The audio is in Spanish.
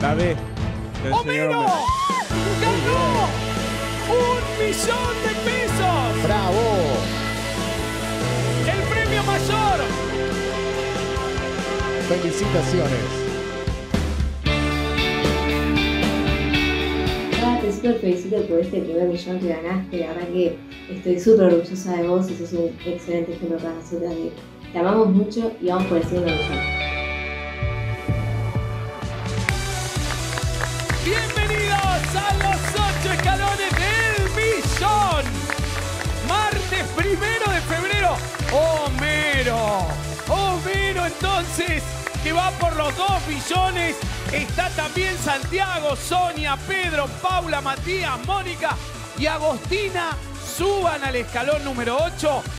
La D. ¡Homero! ¡Ganó! ¡1.000.000 de pesos! ¡Bravo! ¡El premio mayor! ¡Felicitaciones! Te súper felicito por este primer millón que ganaste. La verdad que estoy súper orgullosa de vos y sos un excelente ejemplo para nosotras. Te amamos mucho y vamos por el segundo millón. Bienvenidos a los 8 escalones del millón. Martes 1 de febrero. Homero entonces, que va por los 2 millones. Está también Santiago, Sonia, Pedro, Paula, Matías, Mónica y Agostina. Suban al escalón número 8.